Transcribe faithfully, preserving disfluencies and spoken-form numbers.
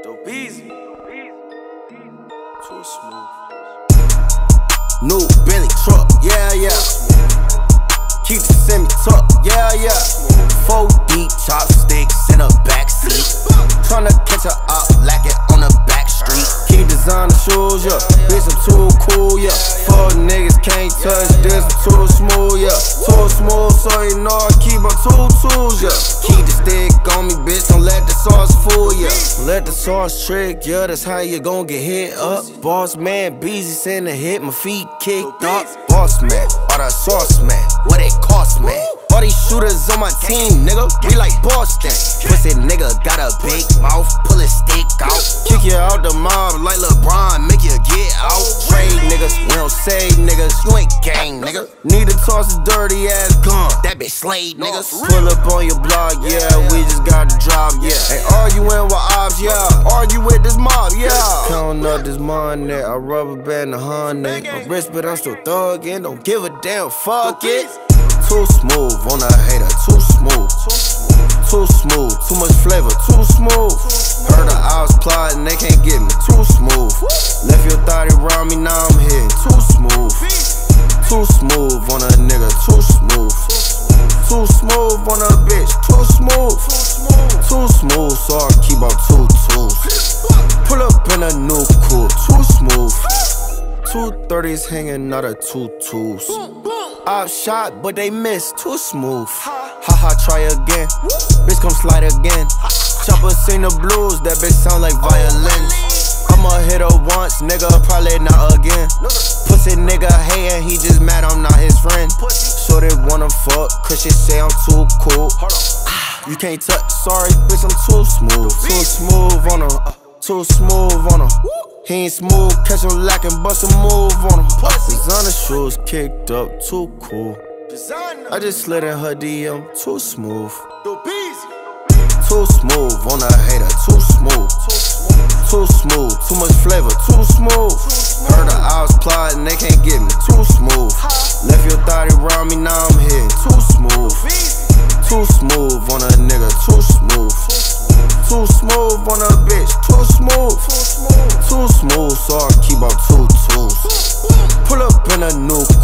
Dope easy. Too smooth. New Bentley truck, yeah, yeah. Keep the semi tuck, yeah, yeah. Four deep chopsticks in a backseat. Tryna catch a op lacking on the back street. Keep designer shoes, yeah. Bitch, I'm too cool, yeah. Fuck niggas can't touch this, I'm too smooth, yeah. Too smooth, so you know I keep my two tools, yeah. Keep the stick on me, bitch, don't let the sauce fool ya. Let the sauce trick, yeah, that's how you gon' get hit up. Boss man, Beezy send a hit, my feet kicked up. Boss man, all the sauce man, what it cost, man? All these shooters on my team, nigga, we like Boston. Pussy nigga got a big mouth, pull his stick out. Kick you out the mob like LeBron, make you get out. Trade niggas, we don't save niggas, you ain't gang, nigga. Need to toss a dirty ass gun, that bitch slayed, niggas. Pull up on your block, yeah, we just got the drop, yeah. Ain't arguing with ops, yeah, argue with this mob, yeah. Counting up this money, I rubber band a hundred. My wrist, but I'm still thuggin', don't give a damn, fuck it. Too smooth on a hater, too smooth. Too smooth, too much flavor, too smooth. Heard the ops plotting, they can't get me, too smooth. Left your thotty around me, now I'm hitting, too smooth. Too smooth on a nigga, too smooth. Too smooth on a bitch, too smooth. Too smooth, so I keep out two tools. Pull up in a new coupe, too smooth. Two thirties hanging out of two twos. I've shot, but they missed, too smooth. Haha, try again. Bitch, come slide again. Chopper sing the blues, that bitch sound like violins. I'ma hit her once, nigga, probably not again. Pussy nigga hatin', he just mad I'm not his friend. Shorty wanna fuck, cause she say I'm too cool. You can't touch, sorry, bitch, I'm too smooth. Too smooth on her, too smooth on her. He ain't smooth, catch him lacking, bust a move on him. Designer shoes kicked up, too cool. I just slid in her D M, too smooth. Too smooth on a hater, too smooth. Too smooth, too much flavor, too smooth. Heard the ops plotting, they can't get me, too smooth. Left your thotty around me, now I'm hitting, too smooth. Too smooth on a nigga, too smooth. Too smooth on a bitch, too smooth. Too smooth, so I keep out two tools. Pull up in a new